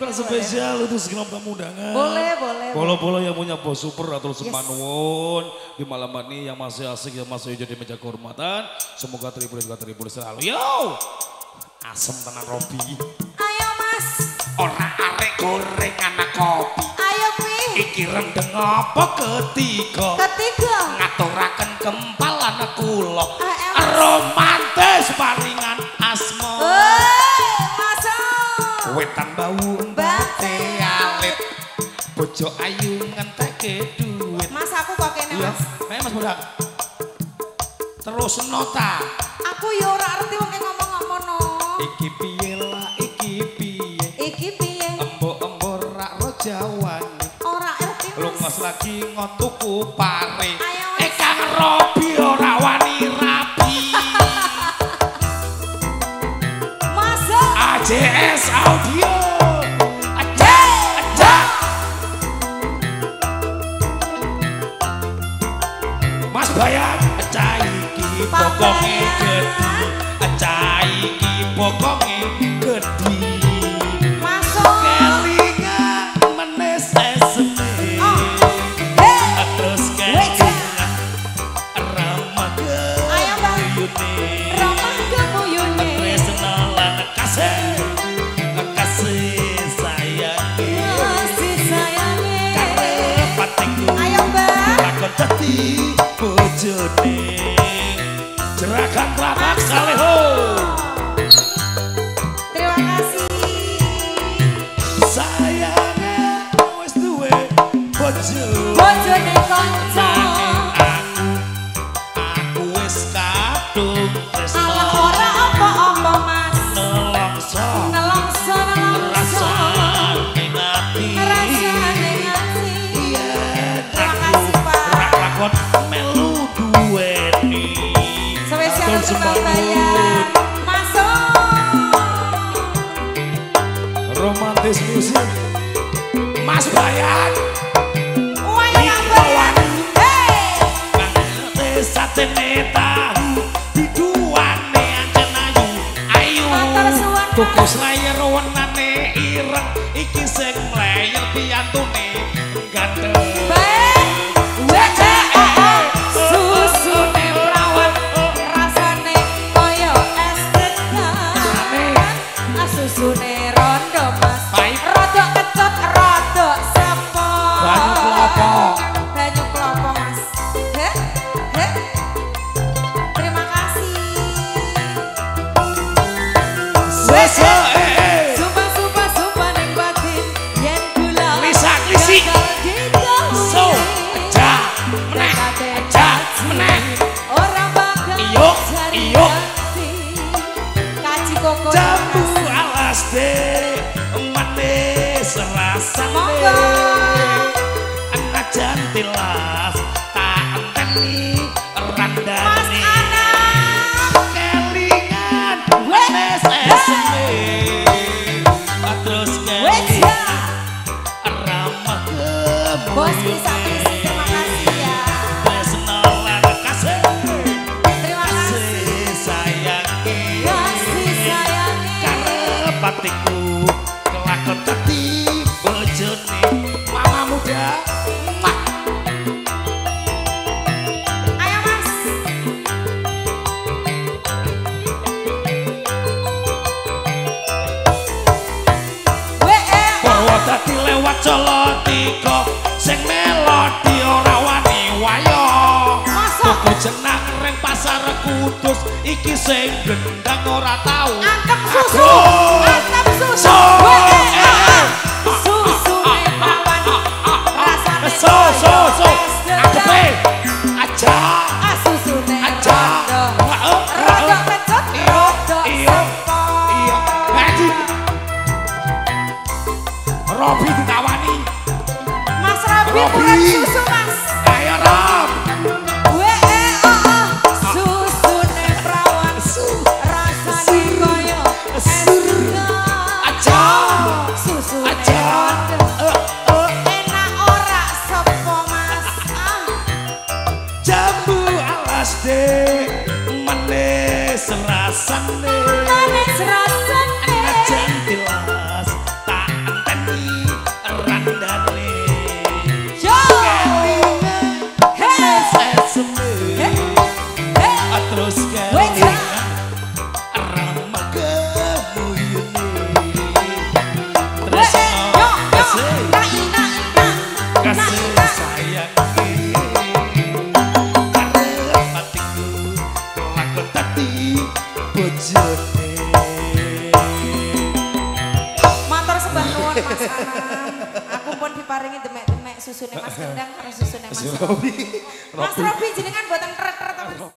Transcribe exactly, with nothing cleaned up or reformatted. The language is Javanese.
spesial untuk segenap tamu undangan. Boleh, boleh. Bolo-bolo yang punya bos super atau sepanuun di malam ini yang masih asik, yang masih hijau di meja kehormatan. Semoga terhibur juga terhibur selalu. Yo, asem tenan Robi. Ayo Mas. Ora arek goreng anak kopi. Ayo Pi. Iki rendeng apa ketiga? Ketiga. Ngaturaken kempalan kula. Ah, romantis paringan asma. Hei, masa. Wetan bau mbate alit. Bojo ayu ngenteke duit. Mas aku kok kene Iya, Mas. ayo Mas Bodak. Terus nota. Aku yo ora ngerti wong ngomong-ngomong no. Iki piye lah, iki piye? Iki piye? Embo-embo rak ro jawane. Ora ngerti Mas. Lungas lagi ngotuku pare. Ayo, Mas. Eh Kang Robi ora wani rapi. Masa. A J S Audio. Aja, aja. Mas Bayan, aja iki pokonge gedhi. Aja iki pokonge gedhi. Masuk. Kelingan menes esme. Oh. Hei. Terus Wait. kelingan ramah Ayo, Bang. keyune. Ramah kebuyune. Tresno lan kasih, kasih sayangi. Kasih sayange. Karep atiku Ayo Mbak. lakon dadi bojone. Jeragan telapak saleho. Terima kasih. Sayange wis duwe bojo. Bojone kanca. Aku, aku wis kadung tresno. Alah ora apa-apa Mas. Nelongso Nelongso nelongso. rasane ati. Rasane ngati. Iya, Terima aku kasih, Pak. rak lakon melu duweni. Spesial Atur untuk Bang sembalu. Bayan. Masuk. Romantis musik Mas Bayan. Wayang Bayan. Hei. Desa teneta biduane anjen ayu ayu. Matur suwun, Mas. Kukus layar wenane ireng iki sing mlayer piantune ganteng. Baik. Wece oh susune prawan rasane koyo es tenan. Susune rondo Mas. Baik. Rodok kecut, rodok sepo. Banyu klopo. Banyu klopo Mas. Heh, heh. Terima kasih. Sese eh Sumpah, sumpah, sumpah ning batin yen kula Lisak, lisik. gagal didhawuhi. So, aja, meneh, aja, meneh. Ora bakal Iyuk, jadi iyuk. ganti. Kaji koko jambu alas de manis rasane. Monggo. Anak jantilas tak enteni Mas randane. Anang. Kelingan manis esme. Terus Wes ya. kelingan ramah Bos bisa kemuyune. misi, terima kasih ya. Tresno lan kasih. Terima kasih. Kasih sayangi. Kasih sayangi. Karep atiku kelakon dadi bojone mama muda. Mak. Ayo Mas. We eh. Bawa dadi lewat Jolotika sing melodi ora wani wayo. Masa? Tuku jenang ring pasar Kudus iki sing gendang ora tau. Antem susu, Aduh. antem susu. So, We eh. eh, eh. Susu ning prawan. Rasane So so so koyo es adepe tenan. aja. Ah susune Aja. rondo. Heeh, Rondo heeh. kecut, Iya, rondo iya, sepo. iya. Haji. Robi ditawani. Mas Rabi Robi. kurang susu Mas. Ayo Rob. We eh oh oh. Susune prawan. Rasane koyo es tenan. Aja. Susune Aja. rondo. Eh, eh. Enak ora sepo Mas. Ah. Jambu alas de manis rasane. Manis rasane. Anak jantilas tak enteni Mas Anam. Aku pun diparingi demek-demek susune Mas Kendang karo susune Mas Robi. Mas Robi jenengan buatan keret-keret